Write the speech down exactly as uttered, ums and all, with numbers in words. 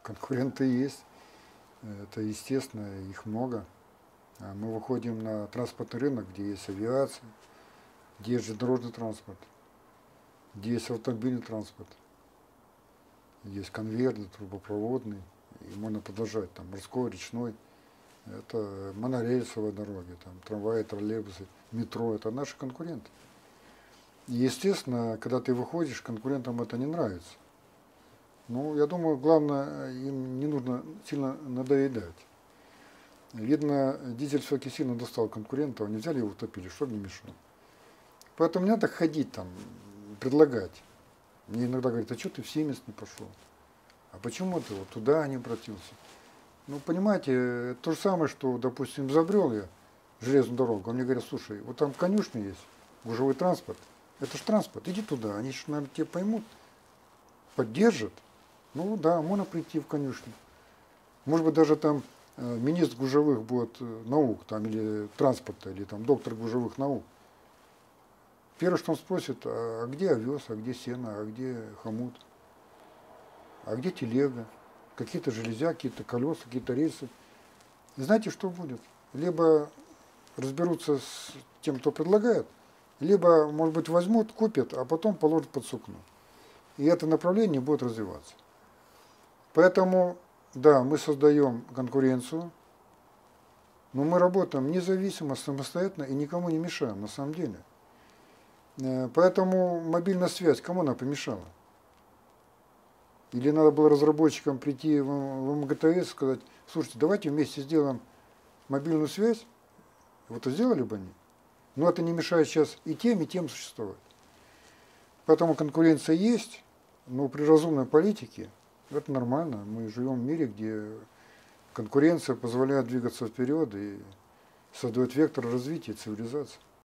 Конкуренты есть, это естественно, их много. Мы выходим на транспортный рынок, где есть авиация, где есть железнодорожный транспорт, где есть автомобильный транспорт, есть конвейерный, трубопроводный, и можно продолжать, там, морской, речной, это монорельсовые дороги, там, трамваи, троллейбусы, метро, это наши конкуренты. И естественно, когда ты выходишь, конкурентам это не нравится. Ну, я думаю, главное, им не нужно сильно надоедать. Видно, дизель все-таки сильно достал конкурентов, они взяли его, утопили, чтобы не мешало. Поэтому не надо ходить там, предлагать. Мне иногда говорят, а что ты в Сименс не пошел? А почему ты вот туда не обратился? Ну, понимаете, то же самое, что, допустим, забрел я железную дорогу, а мне говорят, слушай, вот там конюшня есть, гужевой транспорт, это же транспорт, иди туда, они же, наверное, тебя поймут, поддержат. Ну да, можно прийти в конюшню. Может быть, даже там э, министр гужевых будет э, наук, там, или транспорта, или там доктор гужевых наук. Первое, что он спросит, а где овес, а где сено, а где хомут, а где телега, какие-то железя, какие-то колеса, какие-то рельсы. И знаете, что будет? Либо разберутся с тем, кто предлагает, либо, может быть, возьмут, купят, а потом положат под сукно. И это направление будет развиваться. Поэтому, да, мы создаем конкуренцию, но мы работаем независимо, самостоятельно и никому не мешаем, на самом деле. Поэтому мобильная связь, кому она помешала? Или надо было разработчикам прийти в МГТС и сказать, слушайте, давайте вместе сделаем мобильную связь, вот и сделали бы они. Но это не мешает сейчас и тем, и тем существовать. Поэтому конкуренция есть, но при разумной политике это нормально. Мы живем в мире, где конкуренция позволяет двигаться вперед и создает вектор развития цивилизации.